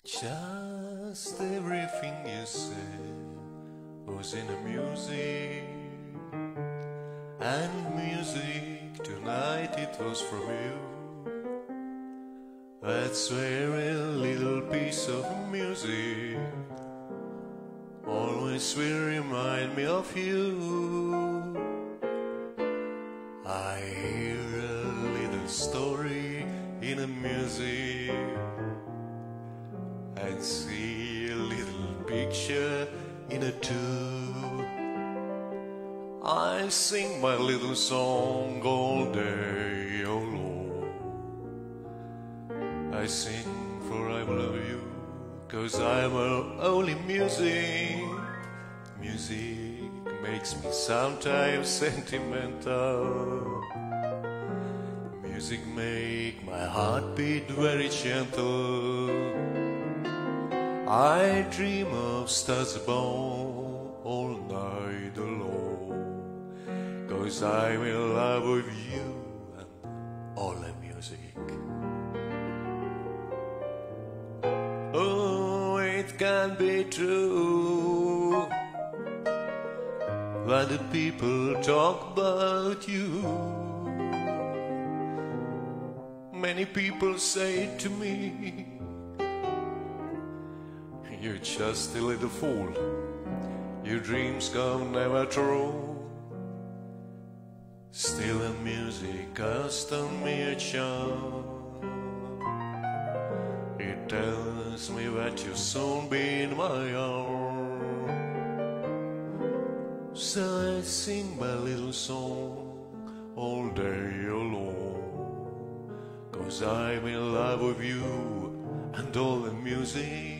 Just everything you said was in the music, and music tonight it was from you. That's very little piece of music always will remind me of you. I hear a little story in the music and see a little picture in a tube. I sing my little song all day, oh Lord. I sing for I love you, 'cause I'm only music. Music makes me sometimes sentimental. Music make my heart beat very gentle. I dream of stars above all night alone, 'cause I'm in love with you and all the music. Oh, it can't be true when the people talk about you. Many people say to me, you're just a little fool, your dreams come never true. Still the music has done me a charm. It tells me that you'll soon be in my arms. So I sing my little song all day alone, 'cause I'm in love with you and all the music.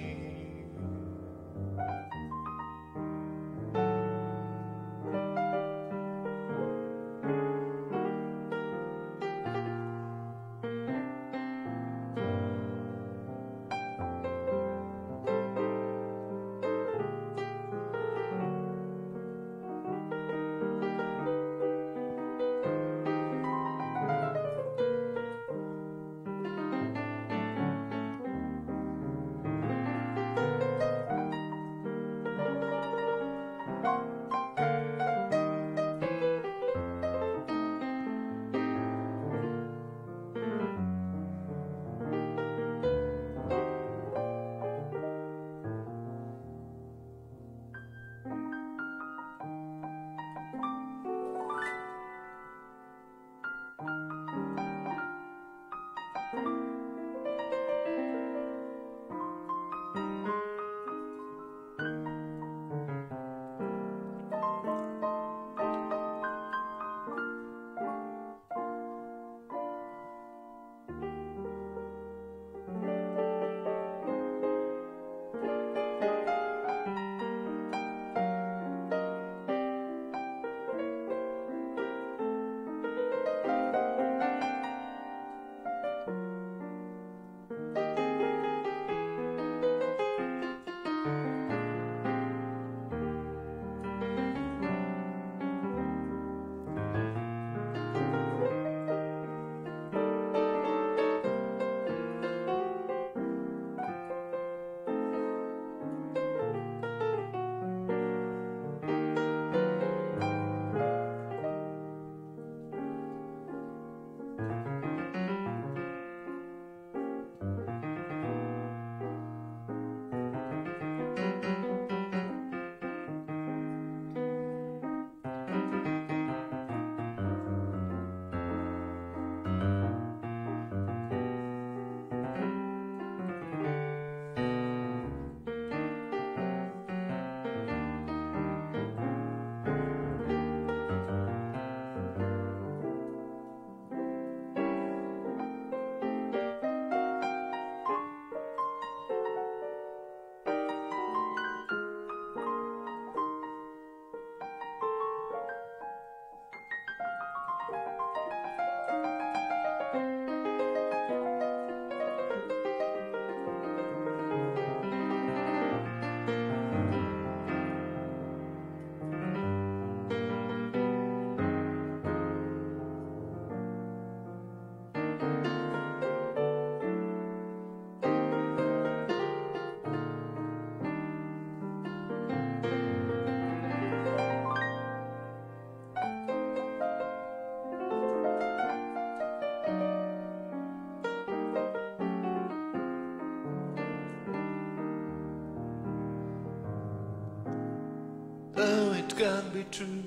it can be true.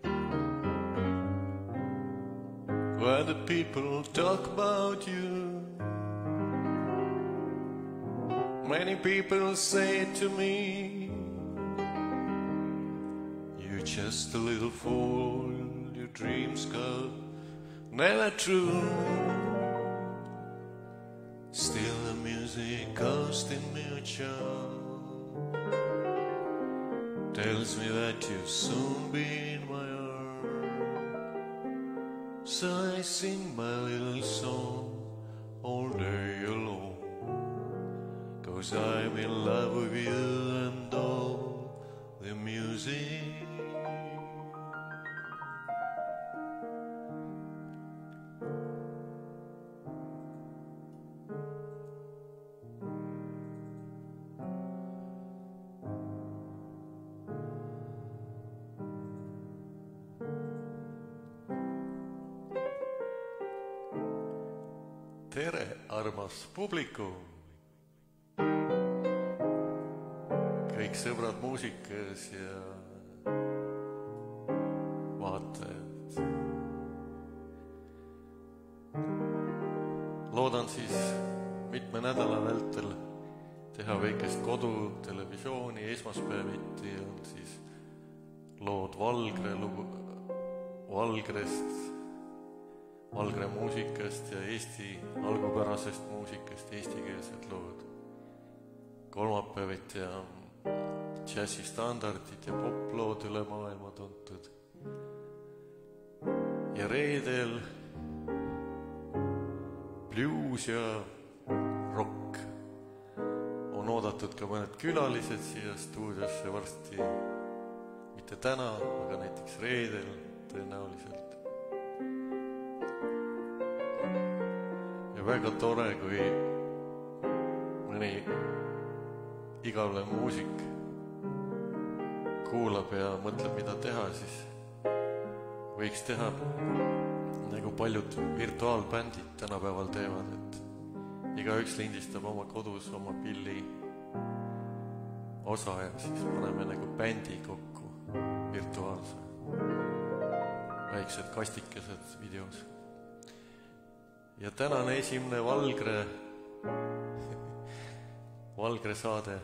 When the people talk about you, many people say to me, you're just a little fool, your dreams go never true. Still the music goes in me tells me that you'll soon be in my arms. So I sing my little song all day alone, 'cause I'm in love with you and all the music. Tere, armas publiku! Kõik sõbrad muusikas ja vaatajad. Loodan siis mitme nädala vältel teha väikest kodutelevisiooni. Esmaspäeviti on siis lood Valgrest, Valgre muusikast ja Eesti algupärasest muusikast, eestikeelsed lood. Kolmapäeviti on džässistandardid ja poplood üle maailma tuntud. Ja reedel blues ja rock. On oodatud ka mõned külalised siia stuudiosse varsti. Mitte täna, aga näiteks reedel tõenäoliselt. Väga tore, kui mõni igavlev muusik kuulab ja mõtleb, mida teha, siis võiks teha nagu paljud virtuaalbändid tänapäeval teevad, et igaüks lindistab oma kodus oma pilli osa ja siis paneme nagu bändi kokku virtuaalse. Väiksed kastikesed videos. Ja tänane esimene Valgre saade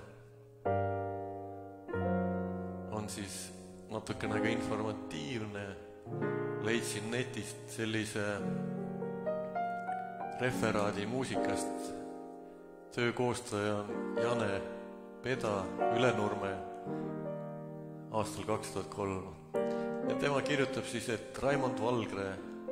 on siis natukene ka informatiivne. Leidsin netist sellise referaadi muusikast. Töökoostaja on Jane Peda Ülenurme aastal 2003. Ja tema kirjutab siis, et Raimond Valgre,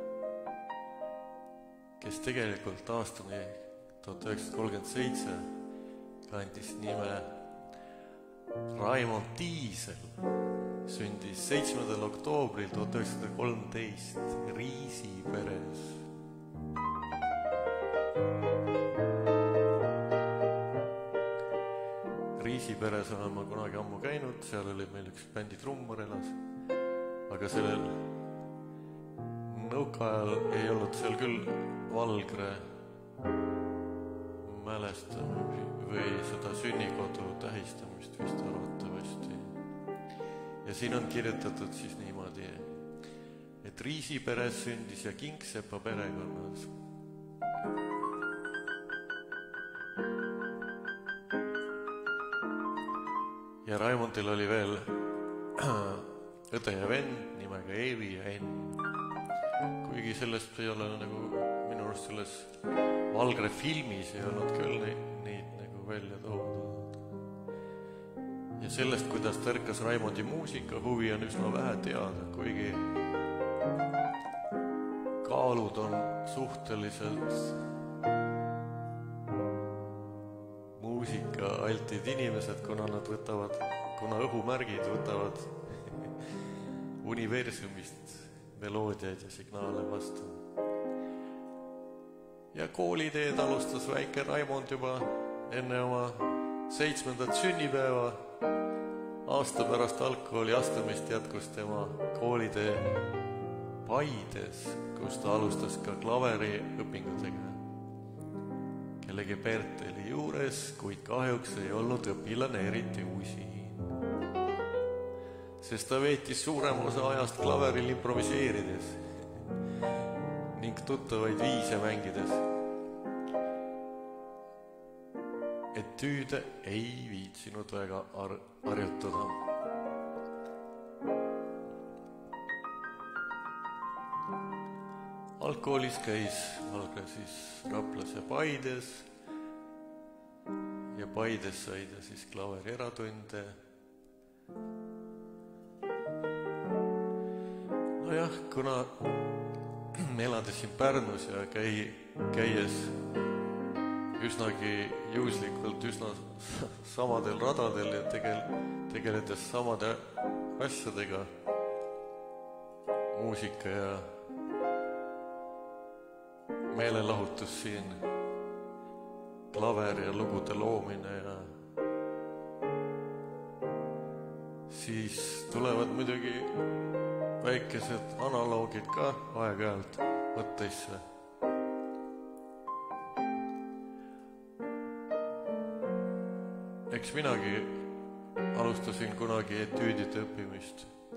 kes tegelikult aastani 1937 kandis nime Raimond Tiisel, sündis 7. oktoobril 1913 Riisiperes. Riisiperes olen ma kunagi ammu käinud, seal oli meil üks bändi trummar elas, aga sellel nõukaajal ei olnud seal küll Valgre mälestamist või seda sünnikodu tähistamist vist arvatavasti. Ja siin on kirjutatud siis niimoodi, et Riisiperes sündis ja Kingsepa perekonnas. Ja Raimondil oli veel õde ja vend nimega Eevi ja Enn. Kuigi sellest ei ole nagu minu arust selles Valgre filmis ei olnud küll neid nagu välja toodud. Ja sellest, kuidas tärkas Raimondi muusika huvi, on üsna vähe teada, kuigi kaalud on suhteliselt muusika-altid inimesed, kuna õhumärgid võtavad universumist meloodiaid ja signaale vastu. Ja kooliteed alustas väike Raimond juba enne oma 7. sünnipäeva. Aasta pärast algkooli astumist jätkus tema koolitee Paides, kus ta alustas ka klaveri õpingutega. Kellegi Berteli juures, kuid kahjuks ei olnud õpilane eriti usi. sest ta veetis suurema osa ajast klaveril improviseerides ning tuttavaid viise mängides. Etüüde ei viitsinud väga harjutada. Algkoolis käis Valgre siis Raplas ja Paides ja Paides sai ta siis klaveri eratunde. Nojah, kuna elades siin Pärnus ja käies üsnagi juhuslikult üsna samadel radadel ja tegeledes samade asjadega, muusika ja meelelahutus siin, klaver ja lugude loomine ja siis tulevad muidugi väikesed analoogid ka aeg-ajalt mõtteisse. Eks minagi alustasin kunagi etüüdide õppimist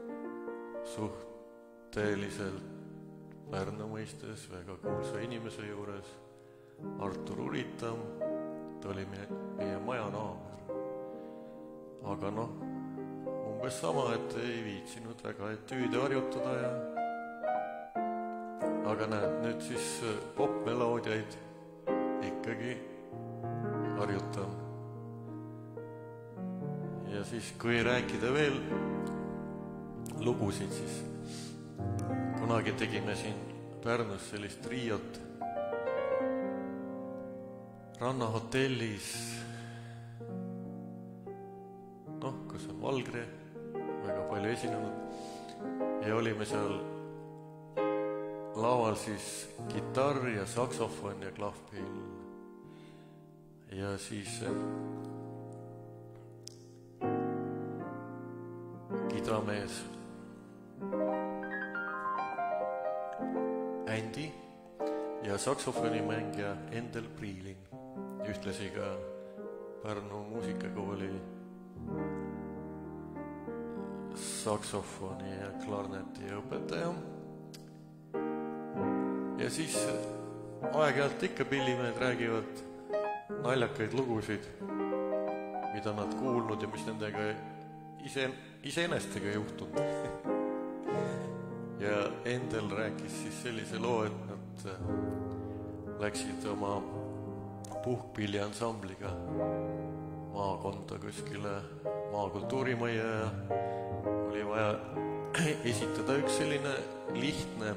suhteliselt Pärnu mõistes väga kuulsa inimese juures, Artur Uritam, ta oli meie maja naaber. Aga umbes sama, et ei viitsinud väga etüüde harjutada ja aga näed, nüüd siis popmeloodiaid ikkagi harjutan. Ja siis, kui rääkida veel lugusid, siis kunagi tegime siin Pärnus sellist triot rannahotellis, kus on Valgre, väga palju esinenud, ja olime seal laval siis kitarr ja saksofon ja klahvpill ja siis kidramees Andy ja saksofonimängija Endel Priiling, ühtlasi ka Pärnu muusikakooli saksofoni ja klarneti õpetaja. Ja siis aeg-ajalt ikka pillimehed räägivad naljakaid lugusid, mida nad kuulnud ja mis nendega iseenestega juhtunud. Ja Endel rääkis siis sellise loo, et nad läksid oma puhkpilliansambliga maakonda kuskile maakultuurimajja ja oli vaja esitada üks selline lihtne,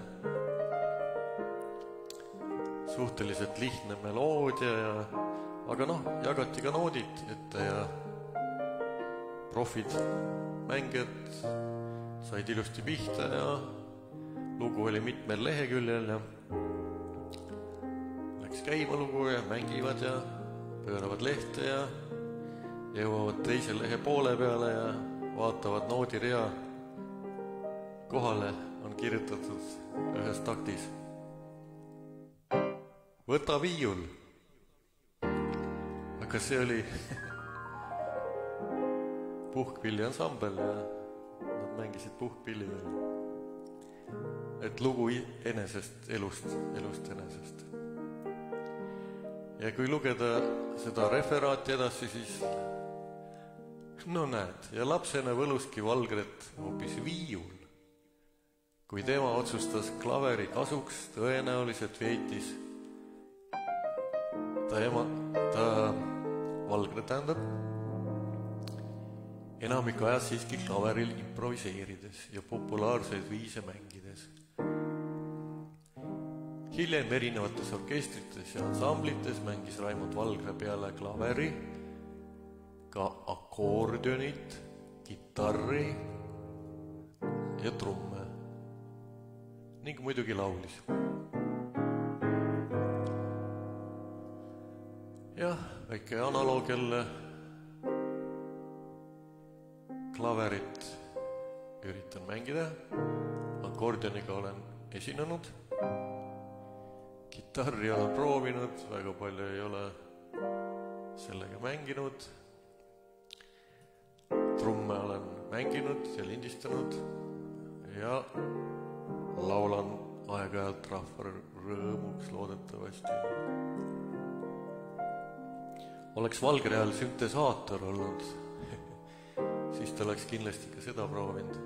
suhteliselt lihtne meloodia aga jagati ka noodid ette ja profid mängijad said ilusti pihta ja lugu oli mitmel leheküljel ja läks käima lugu ja mängivad ja pööravad lehte ja jõuavad teise lehe poole peale ja vaatavad noodirea kohale on kirjutatud ühes taktis võta viiul. Aga see oli puhkpilliansambel ja nad mängisid puhkpillidel. Et lugu enesest, elust enesest. Ja kui lugeda seda referaati edasi, siis näed, ja lapsena võluski Valgret hoopis viiul. Kui tema otsustas klaveri kasuks, tõenäoliselt veetis ta Valgre tähendab enamik ajas siiski klaveril improviseerides ja populaarseid viise mängides. Hiljem erinevates orkestrites ja ansamblites mängis Raimond Valgre peale klaveri ka akordionit, kitarri ja trumme ning muidugi laulis. Jah, väike analoog jälle klaverit üritan mängida, akordioniga olen esinenud, kitarri olen proovinud, väga palju ei ole sellega mänginud, trumme olen mänginud ja lindistanud ja laulan aeg-ajalt rahva rõõmuks loodetavasti. Oleks Valgreal süntesaator olnud, siis ta oleks kindlasti ka seda proovinud.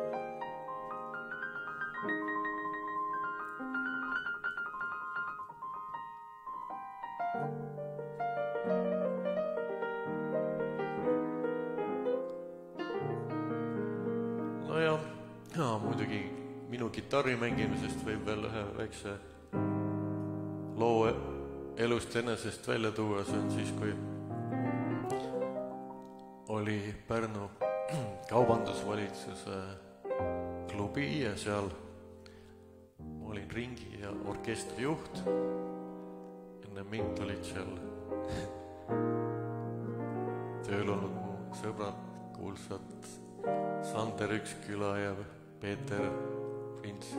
No ja muidugi minu kitarri mängimisest võib veel ühe väikse loo elust enesest välja tuua. See on siis, kui oli Pärnu kaubandusvalitsuse klubi ja seal ma olin ringi ja orkestrijuht. Enne mind olid seal tööl olnud mu sõbrad, kuulsad Sander Üksküla ja Peeter Prints.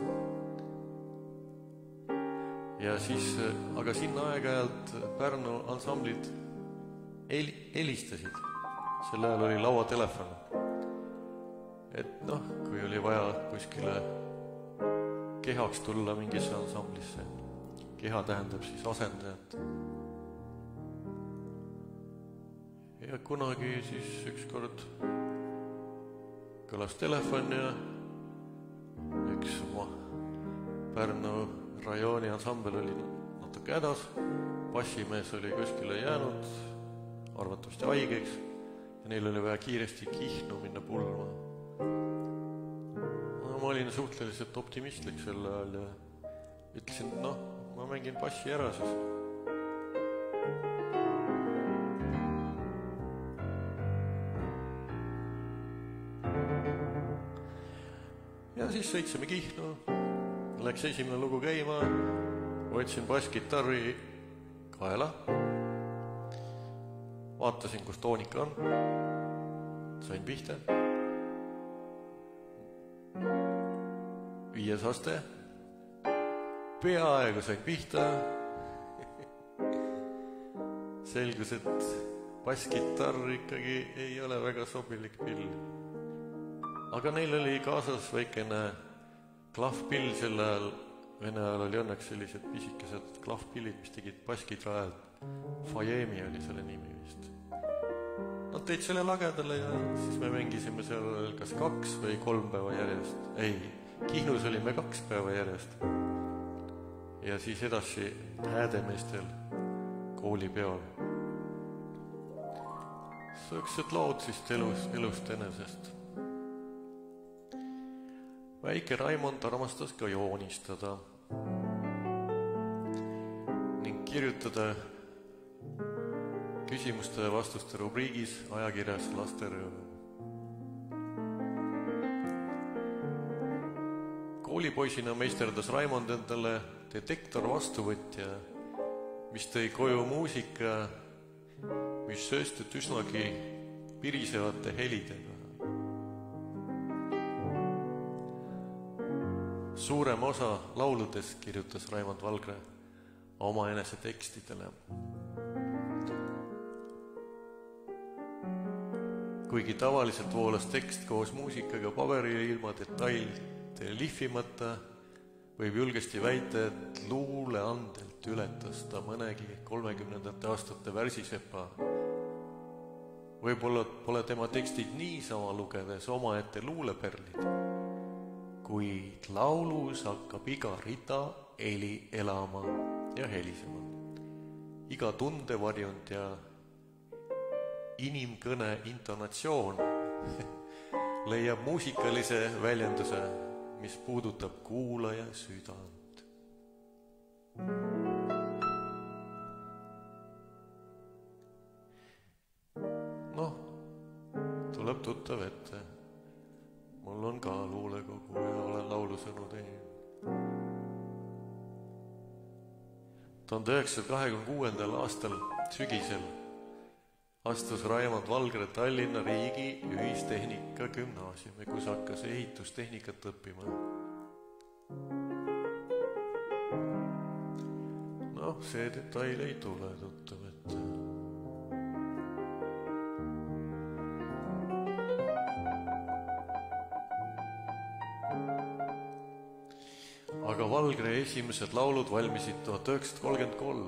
Ja siis, aga sinna aeg-ajalt Pärnu ansamblid helistasid. Sel ajal oli lauatelefon. Et noh, kui oli vaja kuskile kehaks tulla mingisse ansamblisse. Keha tähendab siis asendajat. Ja kunagi siis ükskord kõlas telefon ja üks Pärnu rajooni ansambel oli natuke hädas. Bassimees oli kuskile jäänud, arvatavasti haigeks ja neil oli vaja kiiresti Kihnu minna pulma. Ma olin suhteliselt optimistlik sel ajal ja ütlesin, noh, ma mängin bassi ära siis. Ja siis sõitsime Kihnu, läks esimene lugu käima, võtsin basskitarri kaela, vaatasin, kus toonika on, sain pihta, 5. aste, peaaegu sain pihta, selgus, et basskitarr ikkagi ei ole väga sobilik pill. Aga neil oli kaasas väikene klahvpill sel ajal. Vene ajal oli õnneks sellised pisikesed klahvpillid, mis tegid basskitarralt. Fajemi oli selle nimi vist. Nad teid selle lagedale ja siis me mängisime seal kas 2 või 3 päeva järjest. Ei, Kihnus olime 2 päeva järjest. Ja siis edasi Häädemeestel koolipeol. Sõksed lood siis elust enesest. Väike Raimond armastas ka joonistada ning kirjutada küsimuste ja vastuste rubriigis ajakirjas Lasterõõm. Koolipoisina meisterdas Raimond endale detektor vastuvõtja, mis tõi koju muusika, mis sööstud üsnagi pirisevate helidega. Suurem osa lauludes kirjutas Raimond Valgre oma enese tekstidele. Kuigi tavaliselt voolas tekst koos muusikaga paberile ilma detailide lihvimata, võib julgesti väita, et luuleandelt ületas ta mõnegi 30. aastate värsisepa. Võib-olla pole tema tekstid niisama lugedes omaette luuleperlid, kuid laulus hakkab iga rida heli elama ja helisema. Iga tundevarjund ja inimkõne intonatsioon leiab muusikalise väljenduse, mis puudutab kuulaja südant. Noh, tuleb tuttav ette. Mul on ka luulekogu ja olen laulusõnu teinud. 1926. aastal sügisel astus Raimond Valgre Tallinna Riigi Ühistehnika Gümnaasiumi, kus hakkas ehitustehnikat õppima. Noh, see detail ei tule tuttav ette. aga Valgre esimesed laulud valmisid 1933.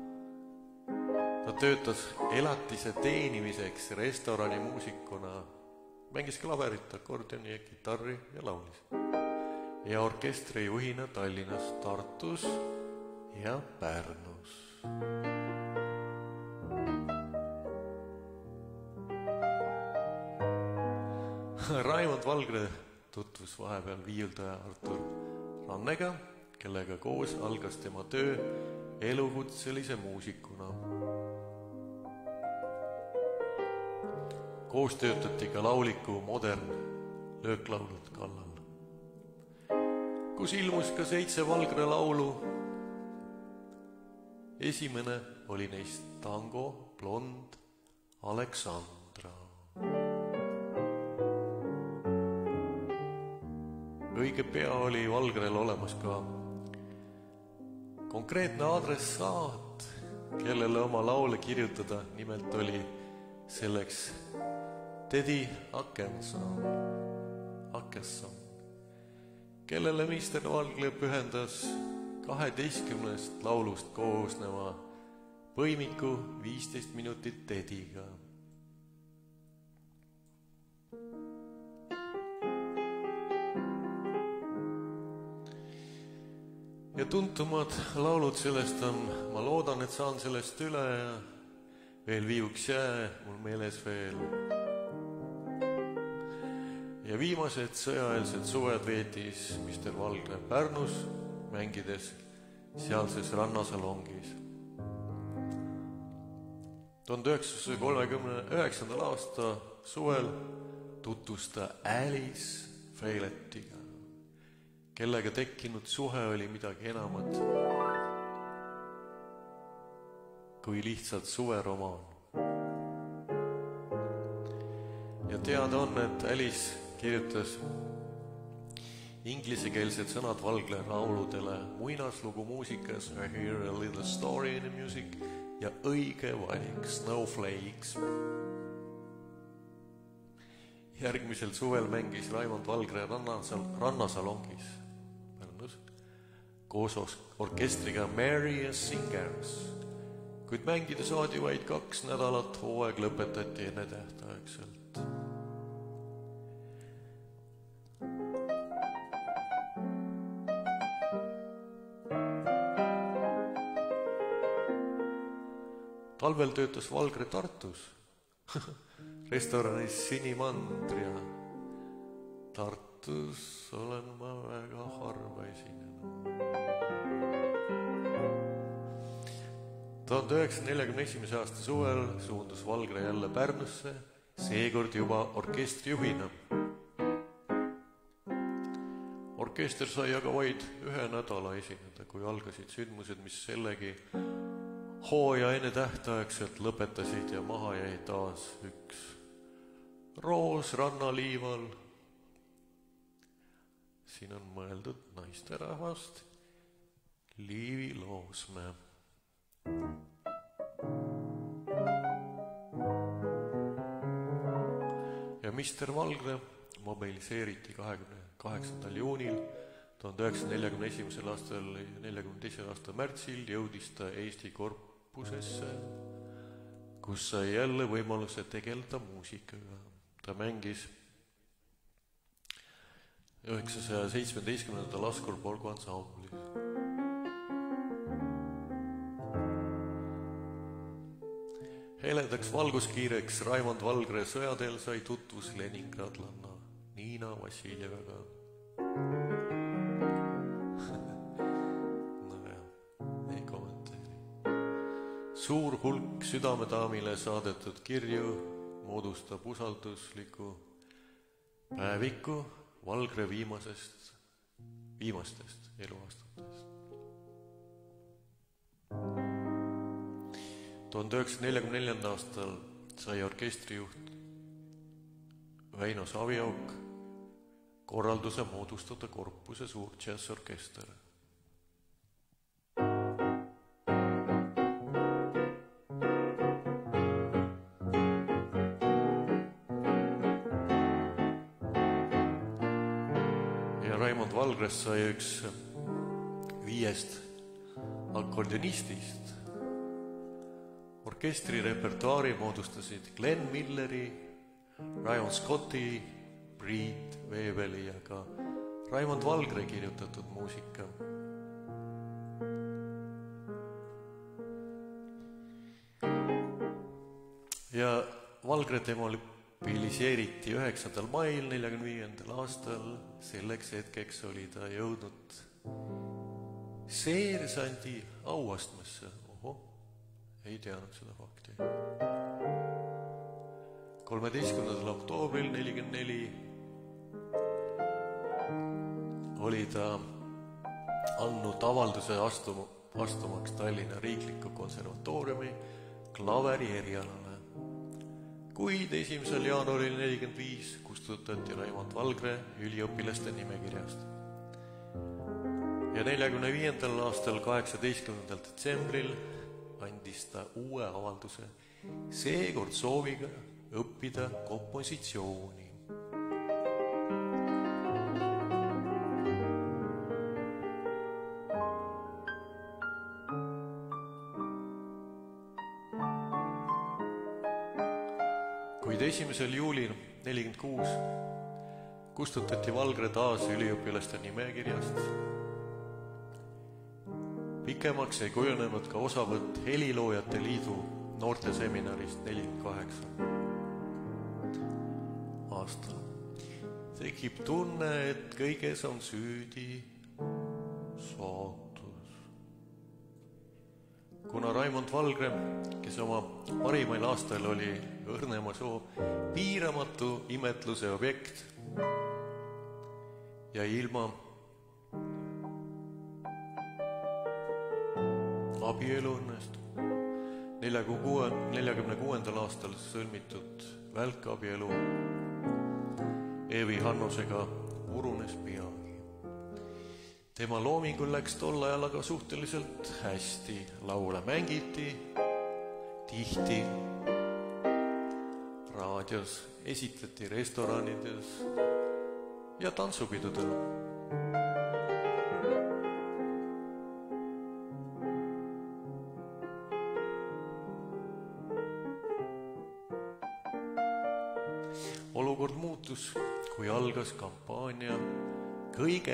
Ta töötas elatise teenimiseks restorani muusikuna, mängis klaverit, akordioni ja kitarri ja laulis. Ja orkestri juhina Tallinnas, Tartus ja Pärnus. Raimond Valgre tutvus vahepeal viiuldaja Artur Rannega, kellega koos algas tema töö elukutselise muusikuna. Koos töötati ka lauliku Modern lööklaulud kallal, kus ilmus ka 7 Valgre laulu. Esimene oli neist tango Blond Aleksandra. Õige pea oli Valgrel olemas ka konkreetne adressaat, kellele oma laule kirjutada. Nimelt oli selleks Teddy Akesson, kellele Mr. Valgre pühendas 12 laulust koosneva põimiku 15 minutit Teddyga. Ja tuntumad laulud sellest on, ma loodan, et saan sellest üle ja veel viiuks jää mul meeles veel. Ja viimased sõjaeelsed suved veetis Mr. Valgre Pärnus, mängides sealses rannasalongis. 1939. aasta suvel tutvus ta Alice Feiletiga, kellega tekkinud suhe oli midagi enamat kui lihtsalt suveromaan. Ja teada on, et Alice kirjutas inglisekeelsed sõnad Valgre lauludele muinaslugu muusikas I hear a little story in the music ja õige valik Snowflakes. Järgmisel suvel mängis Raimond Valgre rannasalongis koos orkestriga Mary ja Singers, kuid mängida saadi vaid 2 nädalat, hooaeg lõpetati enne tähtaegselt. Talvel töötas Valgre Tartus restoranis Sinimandria. Tartus olen ma väga harva esinenud. 1941. aasta suvel suundus Valgre jälle Pärnusse, seekord juba orkestrijuhina. Orkester sai aga vaid 1 nädala esineda, kui algasid sündmused, mis sellegi hooaja enne tähtaegselt lõpetasid ja maha jäi taas üks roos rannaliival. Siin on mõeldud naisterahvast Liivi Loosmäe. Ja Mr. Valgre mobiliseeriti 28. juunil 1941. aastal ja 42. aasta märtsil jõudis ta Eesti korpusesse, kus sai jälle võimaluse tegeleda muusikaga. Ta mängis 917. Laskurpolgu ansamblis. Heledaks valguskiireks Raimond Valgre sõjadel sai tutvus leningradlanna Niina Vassiljevaga. Ei kommenteeri. Suur hulk südamedaamile saadetud kirju moodustab usaldusliku päeviku Valgre viimastest eluaastatest. 1944. aastal sai orkestrijuht Väino Saviauk korralduse moodustada korpuse suur džässorkester. Ja Raimond Valgrest sai üks 5 akordionistist. Orkestri repertuaari moodustasid Glenn Milleri, Ryan Scotti, Priit Veebeli ja ka Raimond Valgre kirjutatud muusika. Ja Valgre demobiliseeriti 9. mail 45. aastal. Selleks hetkeks oli ta jõudnud seersandi auastmesse. Oho, ei teadnud seda fakti. 13. oktoobril 44 oli ta andnud avalduse astumaks Tallinna Riikliku Konservatooriumi klaveri erialale. Kuid 1. jaanuaril 45 kustutati Raimond Valgre üliõpilaste nimekirjast. Ja 45. aastal 18. detsembril andis ta uue avalduse, seekord sooviga õppida kompositsiooni. Kuid 1. juulil 46 kustutati Valgre taas üliõpilaste nimekirjast. Pikemaks ei kujunenud ka osavõtt Heliloojate liidu noorteseminarist 48 aastal. Tekib tunne, et kõiges on süüdi saatus. Kuna Raimond Valgre, kes oma parimail aastal oli õrnema soo piiramatu imetluse objekt ja ilma abielu õnnestu 46. aastal sõlmitud välkabielu Eevi Hannusega urunes peagi. Tema loomingul läks tol ajal aga suhteliselt hästi. Laule mängiti tihti, raadios esitati restoranides ja tantsupidudel. Olukord muutus, kui algas kampaania kõige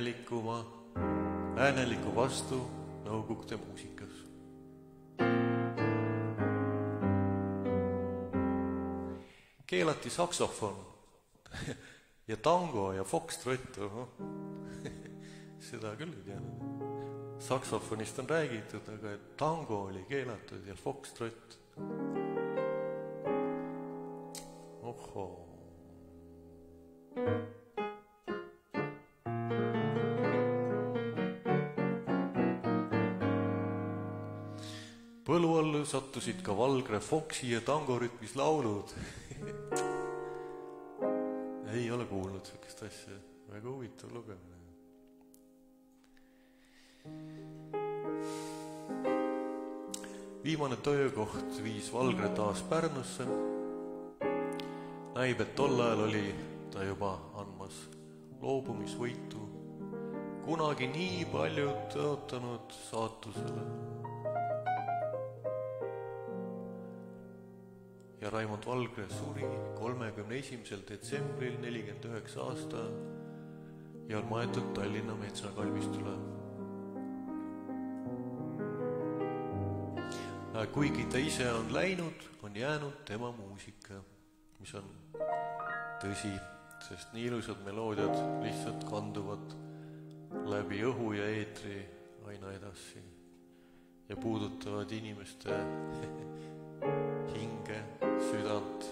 lääneliku vastu nõukogude muusikas. Keelati saksofon ja tango ja foxtrott. Seda küll ei teadnud. Saksofonist on räägitud, aga tango oli keelatud ja foxtrott. Ohoo. Põlu all sattusid ka Valgre foksi ja tangorütmis laulud. Ei ole kuulnud sellist asja. Väga huvitav lugemine. Viimane töökoht viis Valgre taas Pärnusse. Näib, et tol ajal oli ta juba andmas loobumisvõitu kunagi nii palju tõotanud saatusele. Ja Raimond Valgre suri 31. detsembril 49 aasta ja on maetud Tallinna metsakalmistule. Kuigi ta ise on läinud, on jäänud tema muusika, mis on tõsi, sest nii ilusad meloodiad lihtsalt kanduvad läbi õhu ja eetri aina edasi ja puudutavad inimeste hinge, südant.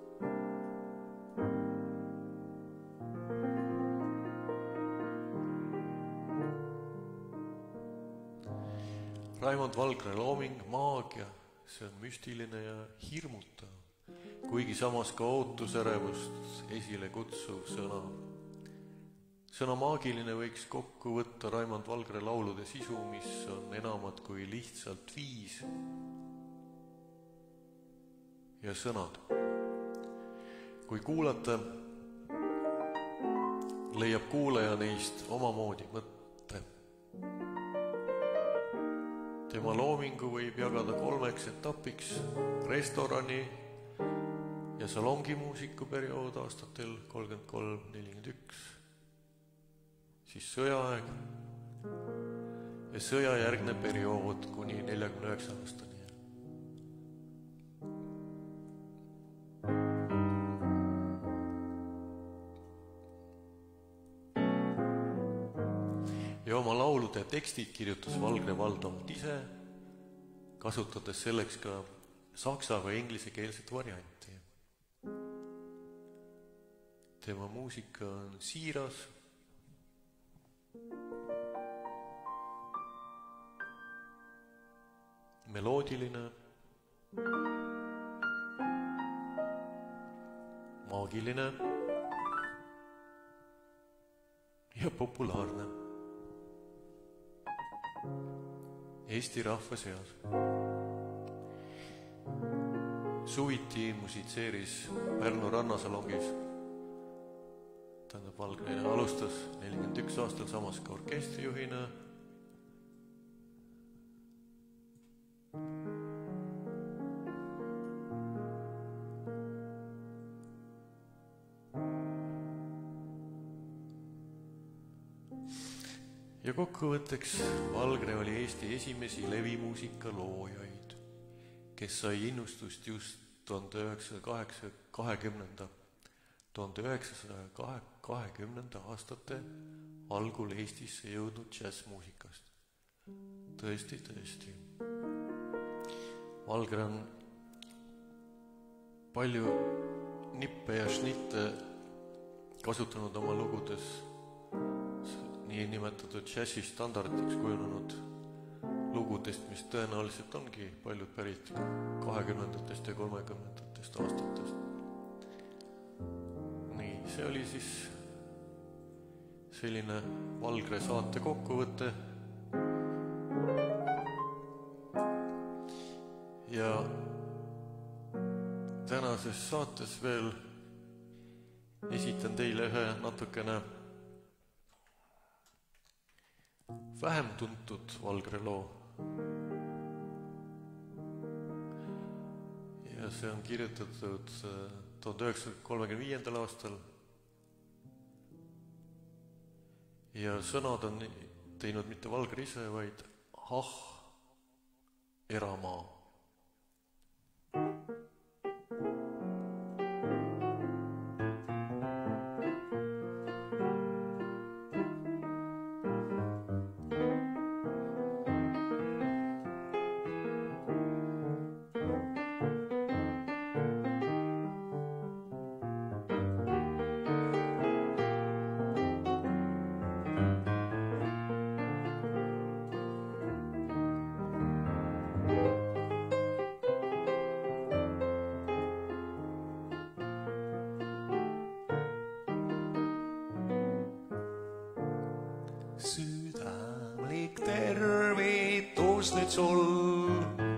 Raimond Valgre looming, maagia, see on müstiline ja hirmutav, kuigi samas ka ootusärevust esile kutsuv sõna. Sõna maagiline võiks kokku võtta Raimond Valgre laulude sisu, mis on enamad kui lihtsalt viis ja sõnad. Kui kuulata, leiab kuulaja neist omamoodi mõtte. Tema loomingu võib jagada 3 etapiks: restorani ja salongimuusiku periood aastatel 33-41, siis sõjaaeg ja sõjajärgne periood kuni 49 aastani. Ja oma laulude tekstid kirjutas Valgre valdavalt ise, kasutades selleks ka saksa või inglisekeelset varianti. Tema muusika on siiras, meloodiline, maagiline ja populaarne Eesti rahva seas. Suviti musitseeris Pärnu rannasalongis. Tähendab, Valgre alustas 41 aastal samas ka orkestrijuhina. Ja kokkuvõtteks, Valgre oli Eesti esimesi levimuusika loojaid, kes sai innustust just 1920. aastate algul Eestisse jõudnud džässmuusikast. Tõesti. Valgre on palju nippe ja šnitte kasutanud oma lugudes nii nimetatud džässi standardiks kujunenud lugudest, mis tõenäoliselt ongi paljud pärit 20. ja 30. aastatest. Nii, see oli siis selline Valgre saate kokkuvõte. Ja tänases saates veel esitan teile ühe natukene vähem tuntud Valgre loo. Ja see on kirjutatud 1935. aastal. Ja sõnad on teinud mitte Valgre ise, vaid Eramaa. Südamlik tervitus nüüd sul,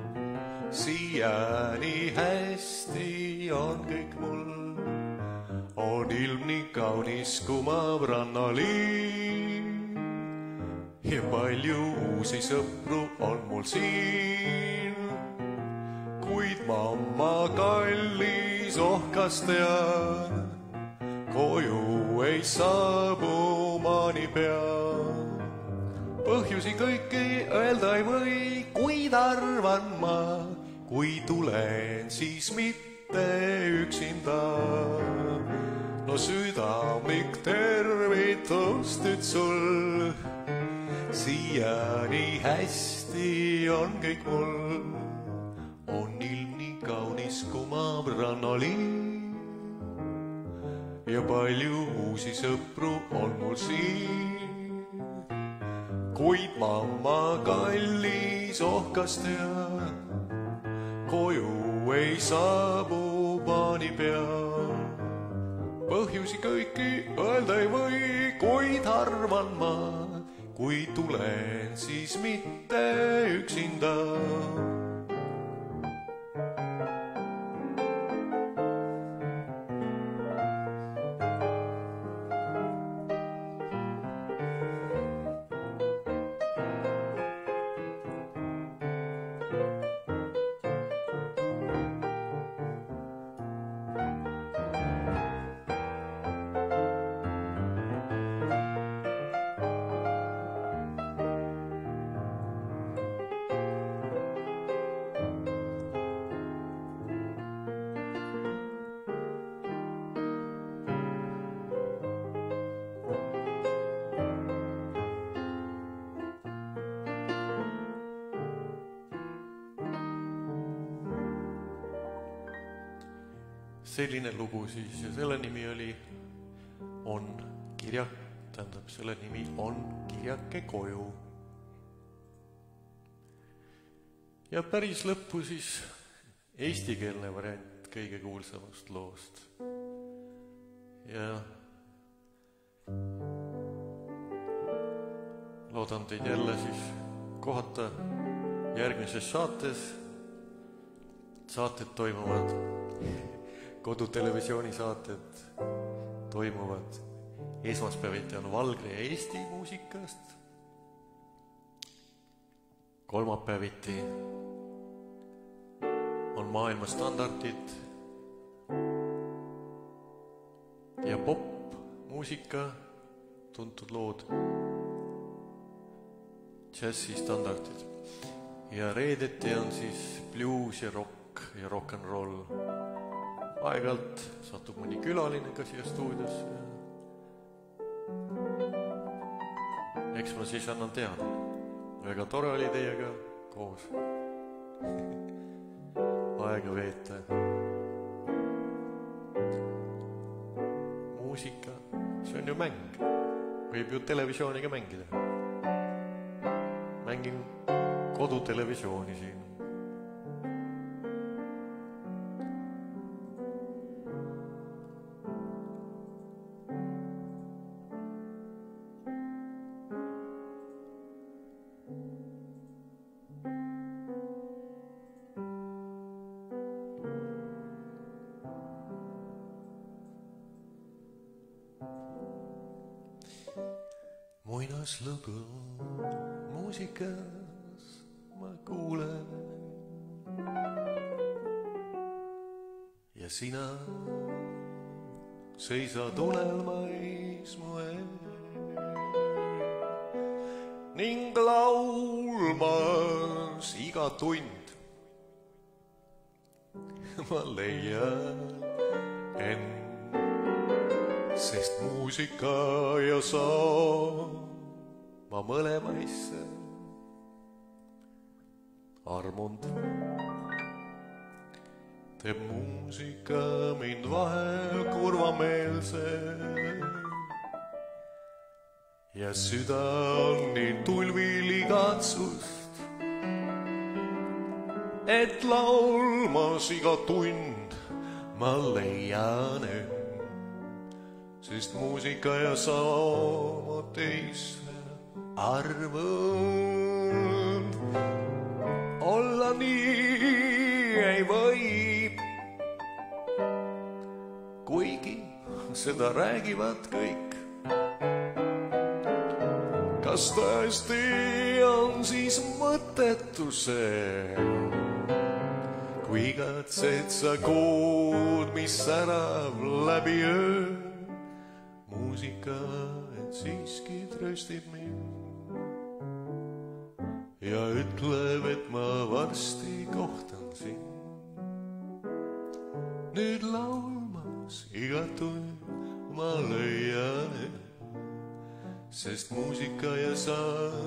siiani hästi on kõik mul. On ilm nii kaunis kumav rannaliin ja palju uusi sõpru on mul siin. Kuid mamma kallis ohkas tean, koju ei saabu maani pea. Põhjusi kõiki öelda ei või, kuid arvan ma, kui tulen, siis mitte üksinda. No südamlik tervitus nüüd sul, siiani hästi on kõik mul. On ilm nii kaunis kumav rannaliin ja palju uusi sõpru on mul siin. Kuid mamma kallis ohkas tean, koju ei saabu paani pea. Põhjusi kõiki öelda ei või, kuid arvan ma, kui tulen, siis mitte üksinda. selline lugu siis ja selle nimi oli On kirjak, tähendab selle nimi On kirjake koju. Ja päris lõppu siis eestikeelne variant kõige kuulsamast loost. Ja loodan teid jälle siis kohata järgmises saates. Saated toimuvad, kodutelevisiooni saated toimuvad esmaspäeviti on Valgre ja Eesti muusikast. Kolmapäeviti on maailma standardid ja popmuusika, tuntud lood, džässi standardid. Ja reedeti on siis blues ja rock ja rock and roll. Aeg-ajalt satub mõni külaline ka siia stuudiosse. Eks ma siis annan teada. Väga tore oli teiega koos aega veeta. Muusika, see on ju mäng. Võib ju televisiooniga mängida. Mängin kodutelevisiooni siin. Muinaslugu muusikas ma kuulen ja sina seisad unelmais mu ning laulmas iga tund ma leian end. Sest muusika ja sa ma mõlemaisse armund. Teeb muusika mind vahel kurvameelse ja süda on nii tulvil igatsust, et laulmas iga tund ma leian end. Sest muusika ja sa ma teisse arvund. Olla nii ei või, kuigi seda räägivad kõik. Kas tõesti on siis mõttetu see, kui igatsed sa kood, mis särab läbi öö? Muusika, et siiski tröstib mind ja ütleb, et ma varsti kohtan sind. Nüüd laulmas iga tund ma leian end, sest muusika ja sa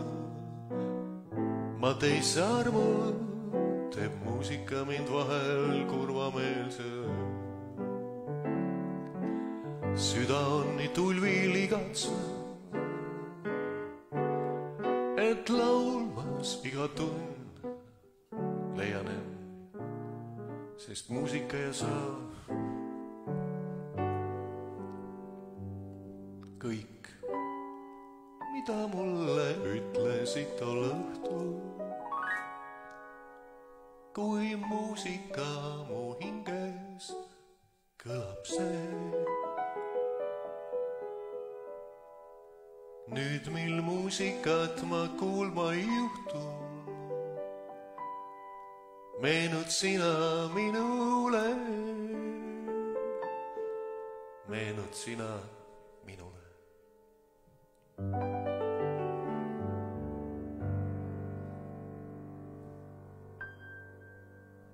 ma teisse armun. Teeb muusika mind vahel kurvameelse. Süda on nii tulvil igatsev, et laulmas iga tund leian end, sest muusika ja sa kõik, mida mulle ütlesid tol õhtul, kui muusika mu hinges kõlab see. Nüüd mil muusikat ma kuulma ei juhtu, meenud sina minule, meenud sina minule.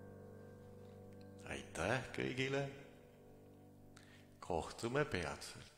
Aitäh kõigile, kohtume peatselt.